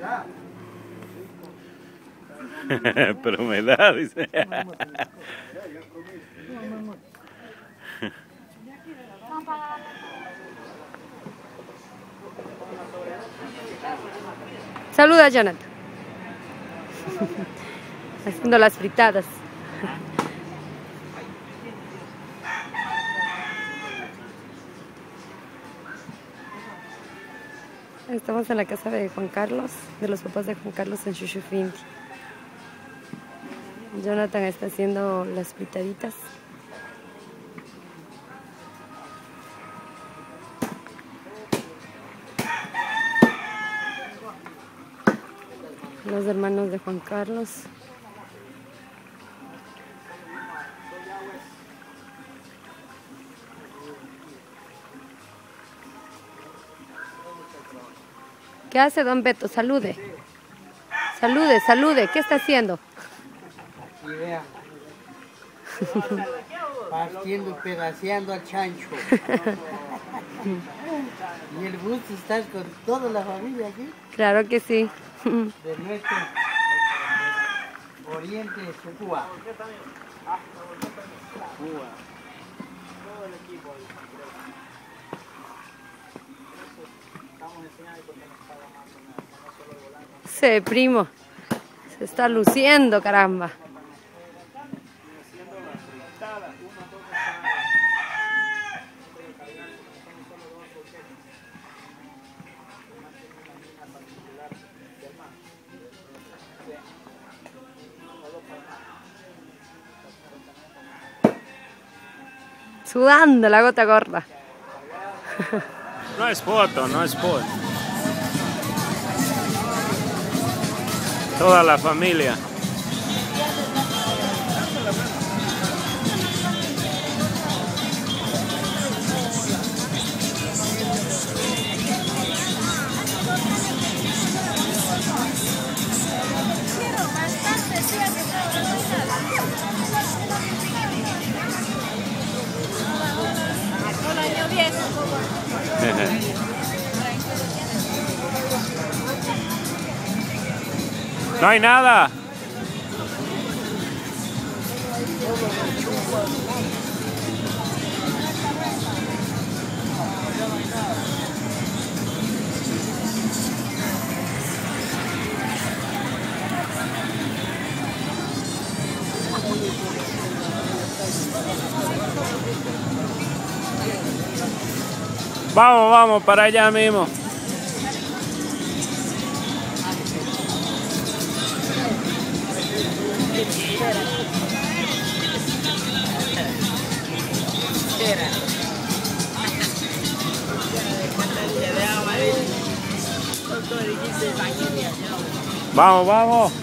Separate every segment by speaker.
Speaker 1: Pero me da, dice.
Speaker 2: Saluda, Jonathan. Haciendo las fritadas. Estamos en la casa de Juan Carlos, de los papás de Juan Carlos en Xuxufindi. Jonathan está haciendo las fritaditas. Los hermanos de Juan Carlos. ¿Qué hace don Beto? Salude. Salude, salude. ¿Qué está haciendo?
Speaker 3: Y vea. Partiendo, pedaceando al chancho. Y el gusto estar con toda la familia aquí.
Speaker 2: Claro que sí.
Speaker 3: De nuestro oriente de Cuba.
Speaker 2: Sí, primo. Se está luciendo, caramba. Sudando la gota gorda.
Speaker 1: No es foto, no es foto. Toda la familia. No hay nada. Vamos, vamos para allá mismo. Vamos, vamos.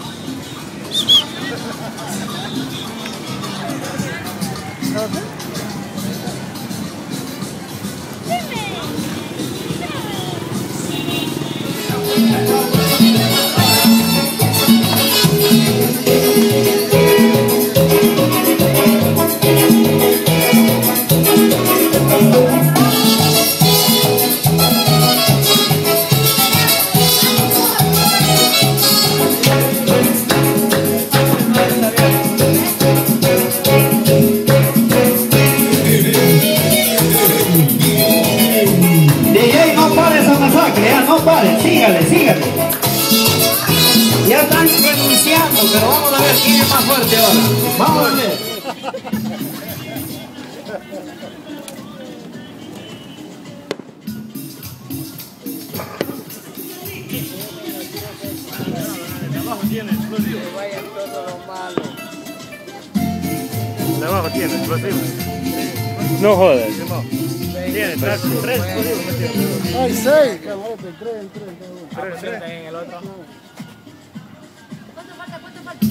Speaker 3: No paren, sígale, sígale. Ya están renunciando, pero vamos a ver quién es más fuerte ahora. Vamos a ver.
Speaker 1: Debajo tiene explosivo.
Speaker 3: Que vayan todo lo malo.
Speaker 1: Debajo tiene explosivo. No jodas. Tiene tres explosivos metidos.
Speaker 4: Hay 6, camarote, 3.
Speaker 1: En el otro.
Speaker 2: ¿Cuánto falta? ¿Cuánto falta?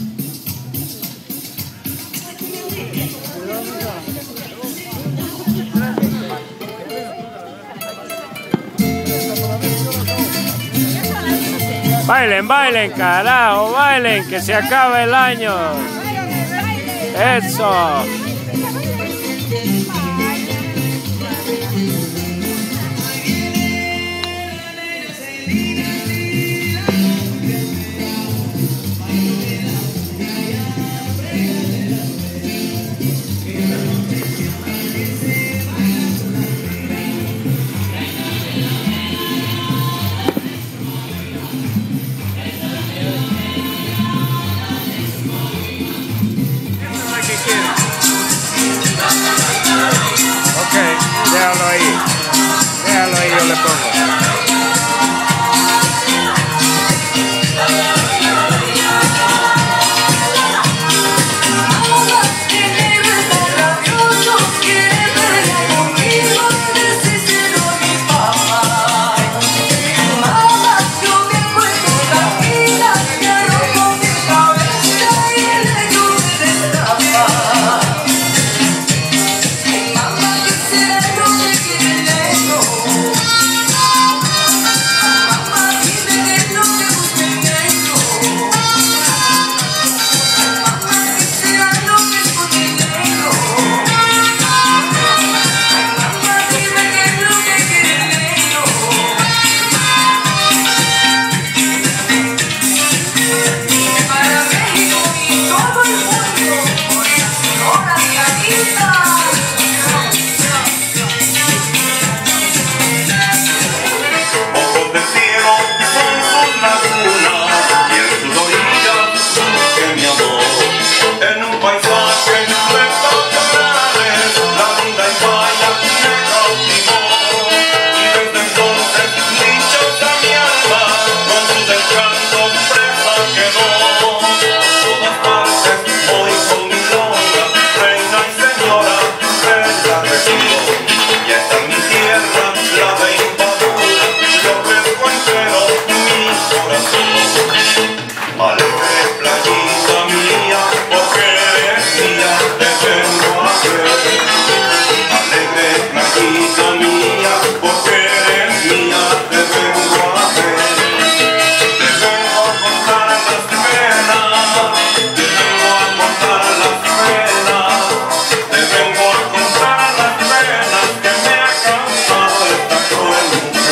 Speaker 1: Bailen, bailen, carajo, bailen, que se acaba el año. Eso.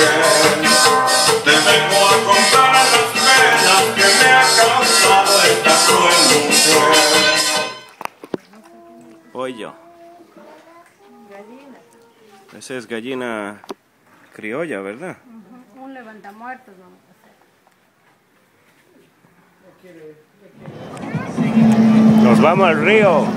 Speaker 5: te vengo a contar las penas que me ha causado esta cruel mujer.
Speaker 6: Pollo. Esa es gallina criolla, ¿verdad?
Speaker 2: Un levantamuertos vamos a hacer.
Speaker 1: Nos vamos al río.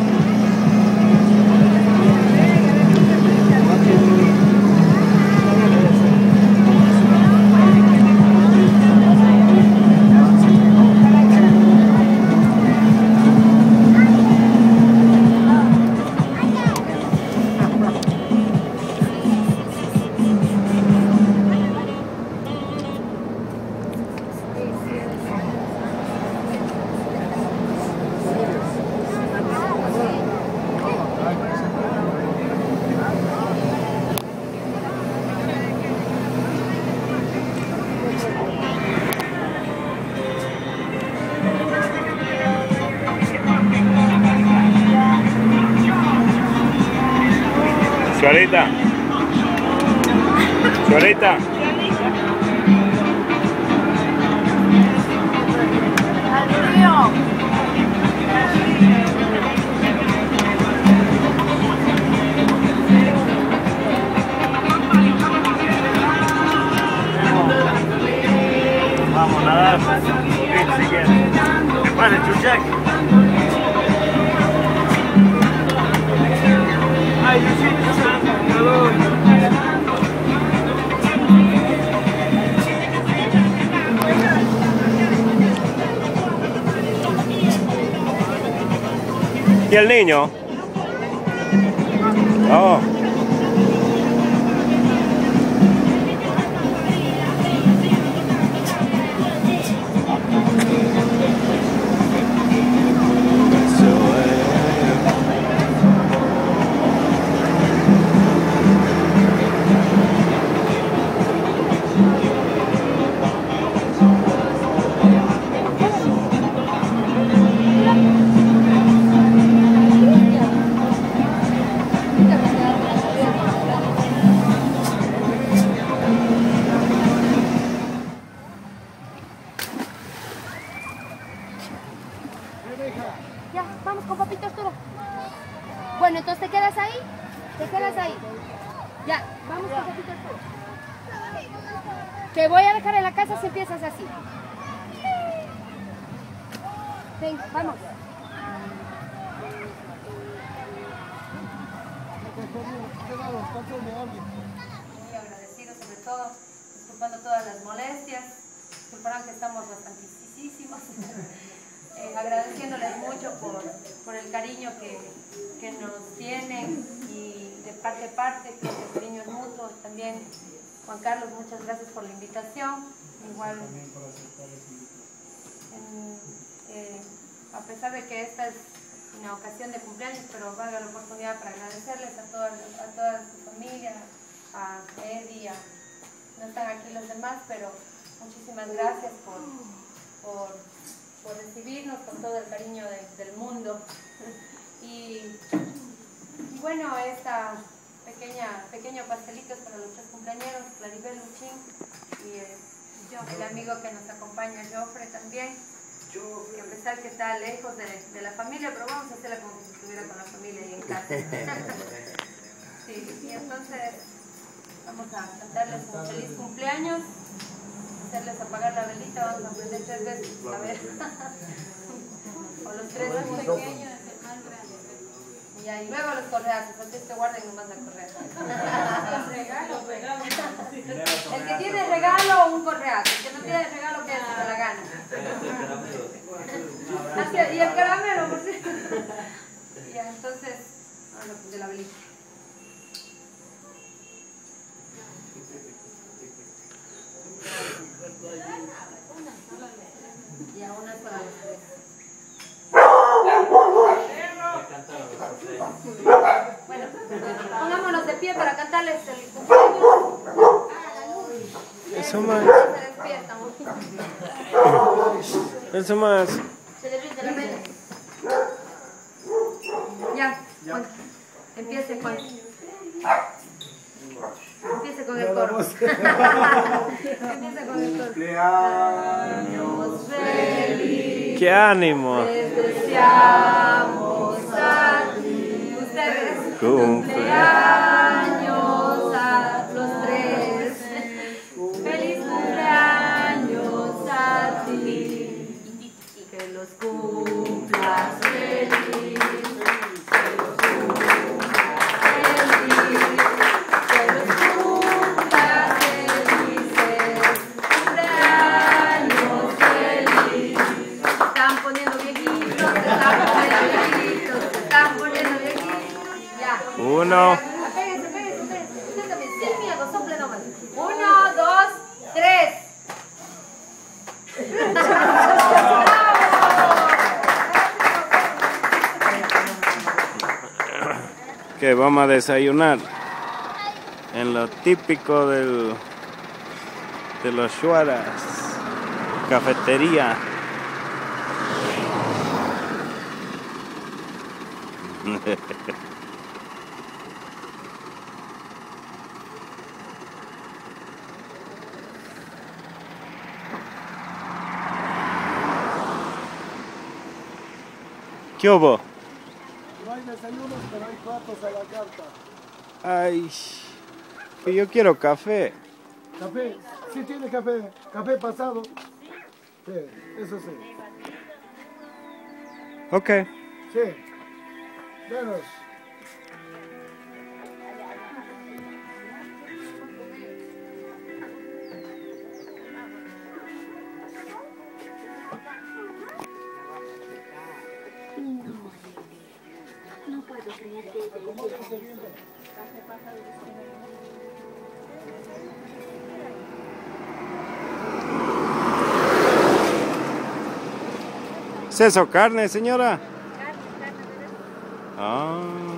Speaker 1: Suarita. Suarita. Vamos a nadar. Si quieres. ¿Qué pasa, Chuchac? Ay, yo sí, ¿y el niño? Oh.
Speaker 2: Ya, vamos con papito Arturo. Bueno, entonces te quedas ahí. Te quedas ahí. Ya, vamos con papito Arturo. Te voy a dejar en la casa si empiezas así. Ven, vamos. Muy agradecido sobre todo, disculpando todas las molestias. Disculparán que estamos bastantísimos. Agradeciéndoles mucho por el cariño que nos tienen y de parte a parte, que el cariño es mutuo. También, Juan Carlos, muchas gracias por la invitación. Igual, a pesar de que esta es una ocasión de cumpleaños, pero valga la oportunidad para agradecerles a toda su familia, a Eddie, no están aquí los demás, pero muchísimas gracias por recibirnos con todo el cariño del mundo. Y bueno, esta pequeño pastelito es para los 3 cumpleañeros, Claribel, Luchín y el amigo que nos acompaña, Joffre también, que a pesar que está lejos de la familia, pero vamos a hacerla como si estuviera con la familia ahí en casa. Sí, y entonces vamos a cantarles un feliz cumpleaños, hacerles apagar la velita, vamos a prender 3 veces, a ver. O los 3 más pequeños, el más grande. Y luego los correazos, antes que guarden nomás la correa. El que tiene regalo, un correazo. El que no tiene regalo, que se la gana. Y el caramelo, por cierto. Ya, entonces, de la velita. Y a una para los 3. Bueno, pongámonos de pie para cantarles el cumpleaños.
Speaker 6: Eso más.
Speaker 2: Se despiertan.
Speaker 6: Eso más.
Speaker 2: Se derrite la vela. Ya, Juan. Empiece con con el coro. Empieza con el coro. Cumpleaños feliz.
Speaker 6: ¡Qué ánimo!
Speaker 2: Les deseamos a ti. Ustedes. Cumpleaños a los tres. Feliz cumpleaños a ti. Que los cumplas feliz.
Speaker 6: Uno.
Speaker 2: Apéguense. Usted también, sin miedo, sople nomás. 1, 2, 3.
Speaker 6: Que vamos a desayunar en lo típico de los Shuaras, cafetería. ¿Qué hubo?
Speaker 4: No hay desayunos, pero hay platos a la carta.
Speaker 6: Ay, que yo quiero café.
Speaker 4: ¿Café? Sí tiene café. ¿Café pasado? Sí, eso sí.
Speaker 6: Ok.
Speaker 4: Sí. Venos.
Speaker 7: No puedo creer que
Speaker 6: ¿Es eso carne, señora?
Speaker 7: carne.
Speaker 6: Ah.